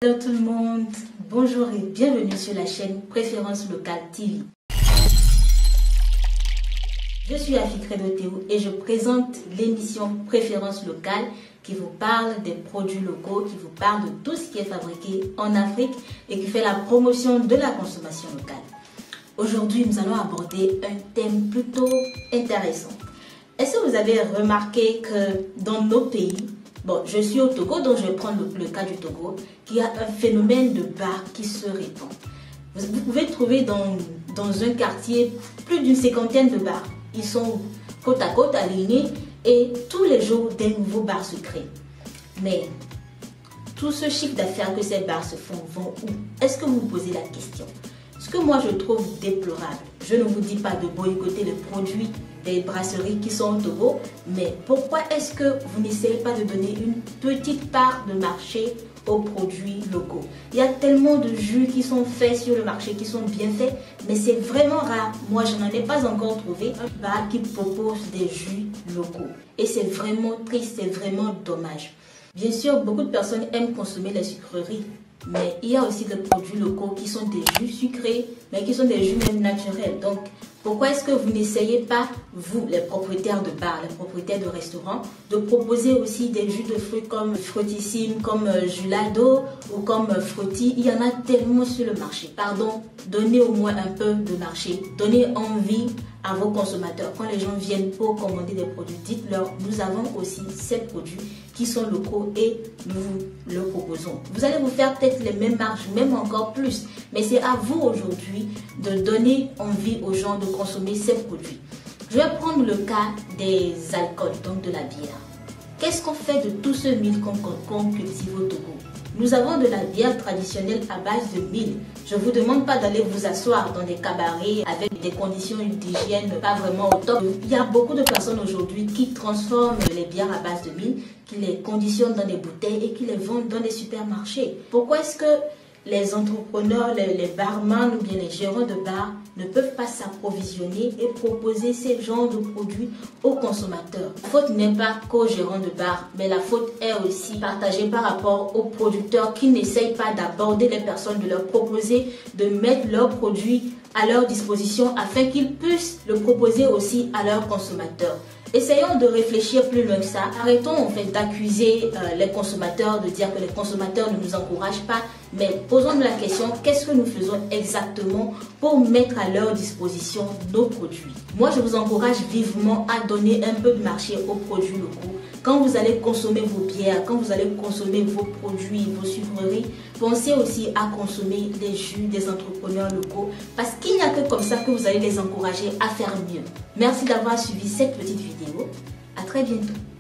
Hello tout le monde, bonjour et bienvenue sur la chaîne Préférence Locale TV. Je suis Afik Redoteo et je présente l'émission Préférence Locale qui vous parle des produits locaux, qui vous parle de tout ce qui est fabriqué en Afrique et qui fait la promotion de la consommation locale. Aujourd'hui, nous allons aborder un thème plutôt intéressant. Est-ce que vous avez remarqué que dans nos pays, bon, je suis au Togo, donc je vais prendre le cas du Togo, qu'il y a un phénomène de bar qui se répand. Vous pouvez trouver dans un quartier plus d'une cinquantaine de bars. Ils sont côte à côte, alignés, et tous les jours, des nouveaux bars se créent. Mais tout ce chiffre d'affaires que ces bars se font vont où? Est-ce que vous vous posez la question? Ce que moi je trouve déplorable, je ne vous dis pas de boycotter les produits des brasseries qui sont au Togo, mais pourquoi est-ce que vous n'essayez pas de donner une petite part de marché aux produits locaux? Il y a tellement de jus qui sont faits sur le marché, qui sont bien faits, mais c'est vraiment rare. Moi, je n'en ai pas encore trouvé un bar qui propose des jus locaux. Et c'est vraiment triste, c'est vraiment dommage. Bien sûr, beaucoup de personnes aiment consommer les sucreries, mais il y a aussi des produits locaux qui sont des jus sucrés, mais qui sont des jus même naturels. Donc, pourquoi est-ce que vous n'essayez pas, vous, les propriétaires de bars, les propriétaires de restaurants, de proposer aussi des jus de fruits comme Fruitissime, comme Julado ou comme Fruity? Il y en a tellement sur le marché. Pardon, donnez au moins un peu de marché, donnez envie à vos consommateurs. Quand les gens viennent pour commander des produits, dites-leur, nous avons aussi ces produits qui sont locaux et nous vous le proposons. Vous allez vous faire peut-être les mêmes marges, même encore plus. Mais c'est à vous aujourd'hui de donner envie aux gens de consommer ces produits. Je vais prendre le cas des alcools, donc de la bière. Qu'est-ce qu'on fait de tout ce mil qu'on cultive au Togo? Nous avons de la bière traditionnelle à base de mil. Je ne vous demande pas d'aller vous asseoir dans des cabarets avec des conditions d'hygiène pas vraiment au top. Il y a beaucoup de personnes aujourd'hui qui transforment les bières à base de mil, qui les conditionnent dans des bouteilles et qui les vendent dans les supermarchés. Pourquoi est-ce que les entrepreneurs, les barman ou bien les gérants de bars ne peuvent pas s'approvisionner et proposer ces genres de produits aux consommateurs? La faute n'est pas qu'aux gérants de bars, mais la faute est aussi partagée par rapport aux producteurs qui n'essayent pas d'aborder les personnes, de leur proposer de mettre leurs produits à leur disposition afin qu'ils puissent le proposer aussi à leurs consommateurs. Essayons de réfléchir plus loin que ça. Arrêtons en fait d'accuser les consommateurs, de dire que les consommateurs ne nous encouragent pas, mais posons-nous la question, qu'est-ce que nous faisons exactement pour mettre à leur disposition nos produits? Moi, je vous encourage vivement à donner un peu de marché aux produits locaux. Quand vous allez consommer vos bières, quand vous allez consommer vos produits, vos sucreries, pensez aussi à consommer les jus des entrepreneurs locaux parce qu'il n'y a que comme ça que vous allez les encourager à faire mieux. Merci d'avoir suivi cette petite vidéo. À très bientôt.